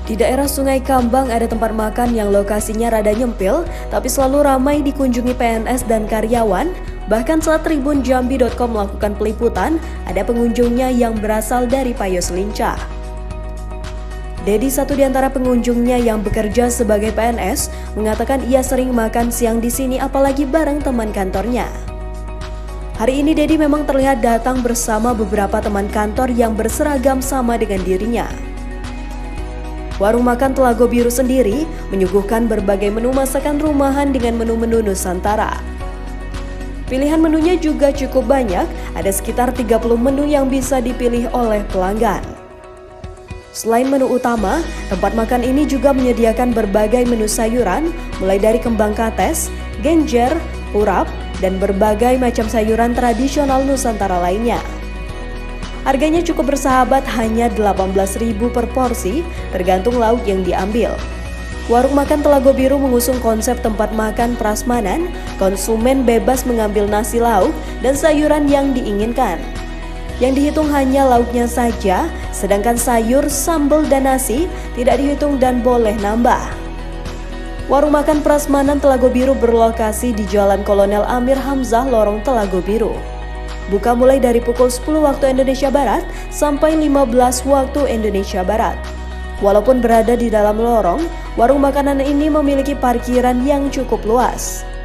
Di daerah Sungai Kambang ada tempat makan yang lokasinya rada nyempil, tapi selalu ramai dikunjungi PNS dan karyawan. Bahkan saat tribunjambi.com melakukan peliputan, ada pengunjungnya yang berasal dari Payos Lincah. Dedi, satu di antara pengunjungnya yang bekerja sebagai PNS, mengatakan ia sering makan siang di sini apalagi bareng teman kantornya. Hari ini Dedi memang terlihat datang bersama beberapa teman kantor yang berseragam sama dengan dirinya. Warung makan Telago Biru sendiri menyuguhkan berbagai menu masakan rumahan dengan menu-menu Nusantara. Pilihan menunya juga cukup banyak, ada sekitar 30 menu yang bisa dipilih oleh pelanggan. Selain menu utama, tempat makan ini juga menyediakan berbagai menu sayuran, mulai dari kembang kates, genjer, urap, dan berbagai macam sayuran tradisional Nusantara lainnya. Harganya cukup bersahabat, hanya 18.000 per porsi, tergantung lauk yang diambil. Warung makan Telago Biru mengusung konsep tempat makan prasmanan, konsumen bebas mengambil nasi lauk dan sayuran yang diinginkan. Yang dihitung hanya lauknya saja, sedangkan sayur, sambal, dan nasi tidak dihitung dan boleh nambah. Warung makan prasmanan Telago Biru berlokasi di Jalan Kolonel Amir Hamzah, Lorong Telago Biru. Buka mulai dari pukul 10 waktu Indonesia Barat sampai 15 waktu Indonesia Barat. Walaupun berada di dalam lorong, warung makanan ini memiliki parkiran yang cukup luas.